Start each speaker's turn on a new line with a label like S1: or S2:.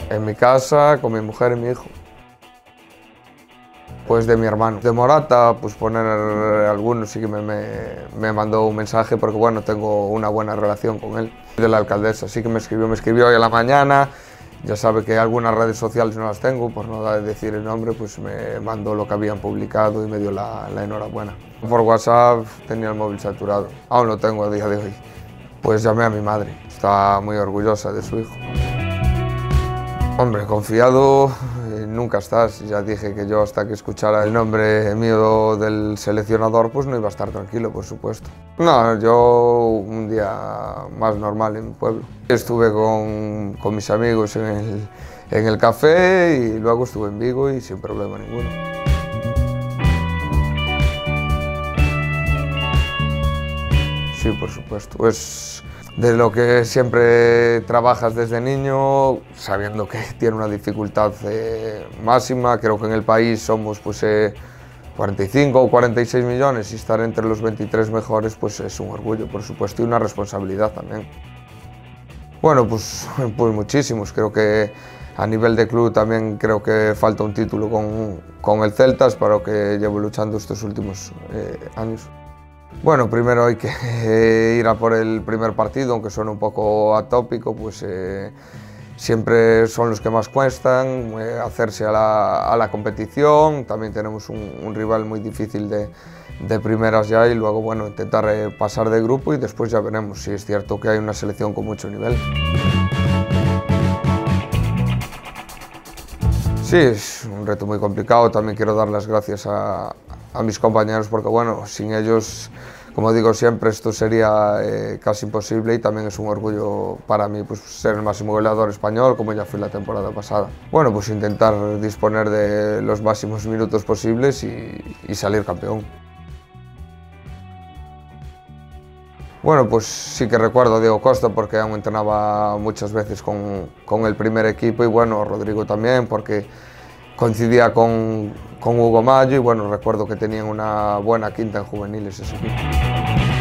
S1: En mi casa, con mi mujer y mi hijo. Pues de mi hermano. De Morata, pues poner algunos sí que me mandó un mensaje porque bueno, tengo una buena relación con él. De la alcaldesa, sí que me escribió hoy a la mañana. Ya sabe que algunas redes sociales no las tengo, por no decir el nombre, pues me mandó lo que habían publicado y me dio la enhorabuena. Por WhatsApp tenía el móvil saturado, aún lo tengo a día de hoy. Pues llamé a mi madre, está muy orgullosa de su hijo. Hombre, confiado nunca estás. Ya dije que yo hasta que escuchara el nombre mío del seleccionador pues no iba a estar tranquilo, por supuesto. No, yo un día más normal en mi pueblo. Estuve con mis amigos en el café y luego estuve en Vigo y sin problema ninguno. Sí, por supuesto. Pues de lo que siempre trabajas desde niño, sabiendo que tiene una dificultad máxima. Creo que en el país somos 45 o 46 millones y estar entre los 23 mejores pues es un orgullo, por supuesto, y una responsabilidad también. Bueno, pues muchísimos. Creo que a nivel de club también creo que falta un título con el Celtas, para lo que llevo luchando estos últimos años. Bueno, primero hay que ir a por el primer partido, aunque suene un poco atópico, pues siempre son los que más cuestan, hacerse a la competición. También tenemos un rival muy difícil de primeras ya y luego bueno, intentar pasar de grupo y después ya veremos si es cierto que hay una selección con mucho nivel. Sí, es un reto muy complicado. También quiero dar las gracias a mis compañeros porque bueno, sin ellos, como digo siempre, esto sería casi imposible y también es un orgullo para mí pues, ser el máximo goleador español como ya fui la temporada pasada. Bueno, pues intentar disponer de los máximos minutos posibles y salir campeón. Bueno, pues sí que recuerdo a Diego Costa porque aún entrenaba muchas veces con el primer equipo y bueno, Rodrigo también porque coincidía con Hugo Mayo y bueno, recuerdo que tenían una buena quinta en juveniles ese equipo.